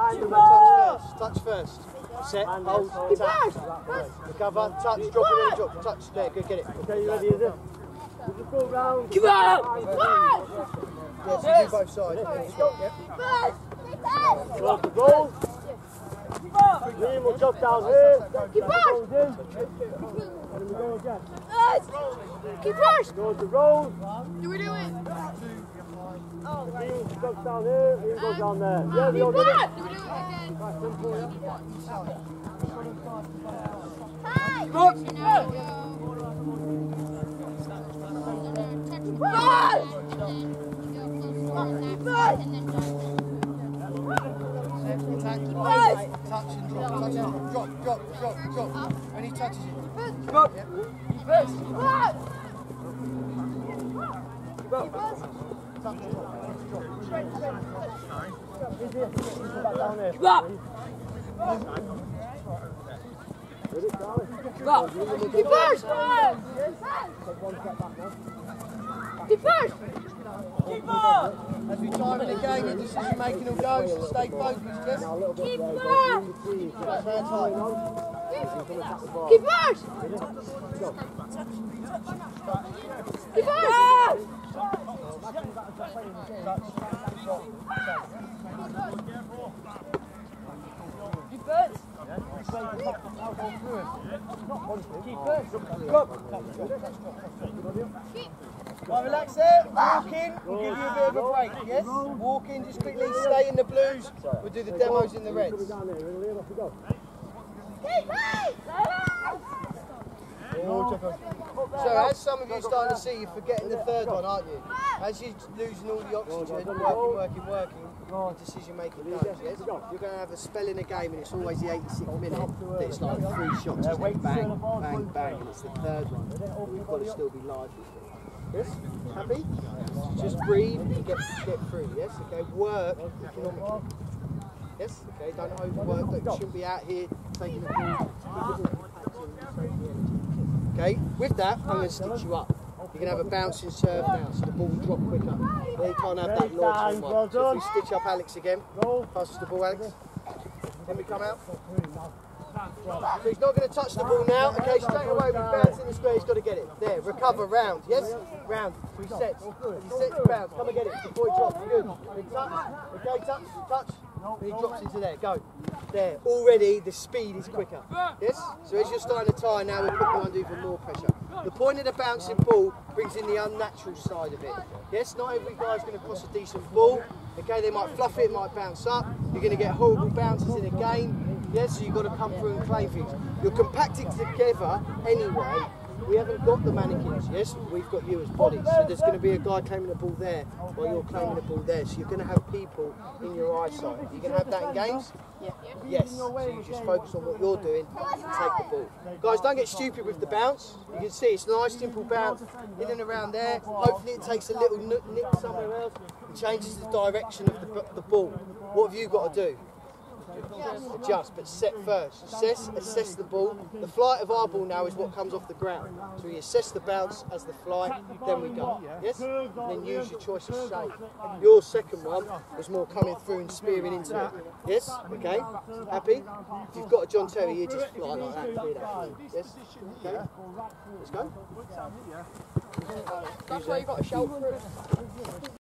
Touch first. Set, hold, touch. Recover, touch, drop it, then drop. Touch, there, good, get it. Okay, you ready, is it? Just go round. Keep up! Yes, you do both sides. Yep. Go to goal. Liam will drop down here. Keep up! Goes in. And then we go again. Keep up! Go to roll. Do we do it? Liam drops down here. Liam goes down there. Yeah, we all Keep did it. up! Do we do it again? Hi! Go! Touch and drop, drop. When he touches it. Keep up! First! Keep up! Down there. Keep up! Ready, Charlie? Keep up! Keep first! Keep first! Keep up! As we time in the game, the decision making will go, so stay focused, yes? Keep up! Hands high. Keep first! Keep first! Keep first! Right, relax there, walk in, we'll give you a bit of a break, yes? Walk in, just quickly stay in the blues, we'll do the demos in the reds. So as some of you are starting to see, you're forgetting the third one, aren't you? As you're losing all the oxygen, working, the decision making goes, yes? You're going to have a spell in a game and it's always the 86th minute that it's like 3 shots, just like bang, bang, bang, and it's the third one. You've got to still be live with it. Yes? Happy? Just breathe and get through, yes? Okay, work economically. Yes? Okay, don't overwork, but you shouldn't be out here taking the ball. Okay, with that, I'm going to stitch you up. You're going to have a bouncing serve now, so the ball will drop quicker. They can't have that launching one. So if we stitch up Alex again, pass us the ball, Alex. Then we come out. So he's not going to touch the ball now. Okay, straight away we bounce in the square, he's got to get it. There, recover, round, yes? Round, 3 sets. 3 sets to bounce, come and get it before he drops. Good. Then touch, okay, touch. Then he drops into there, go. There, already the speed is quicker. Yes? So as you're starting to tire now, we're putting you under even more pressure. The point of the bouncing ball brings in the unnatural side of it. Yes, not every guy's going to cross a decent ball. Okay, they might fluff it, might bounce up. You're going to get horrible bounces in a game. Yes, so you've got to come through and claim things. You're compacted together anyway. We haven't got the mannequins, yes? We've got you as bodies. So there's going to be a guy claiming the ball there while you're claiming the ball there. So you're going to have people in your eyesight. You're going to have that in games? Yeah. Yes. So you just focus on what you're doing and take the ball. Guys, don't get stupid with the bounce. You can see it's a nice, simple bounce in and around there. Hopefully it takes a little nick somewhere else and changes the direction of the ball. What have you got to do? Adjust, but set first. Assess the ball. The flight of our ball now is what comes off the ground. So we assess the bounce as the flight, then we go. Yes? And then use your choice of shape. Your second one was more coming through and spearing into it. Yes? Okay? Happy? If you've got a John Terry, you just fly like that. Clear that. Yes? Okay? Let's go. That's why you got to shout through.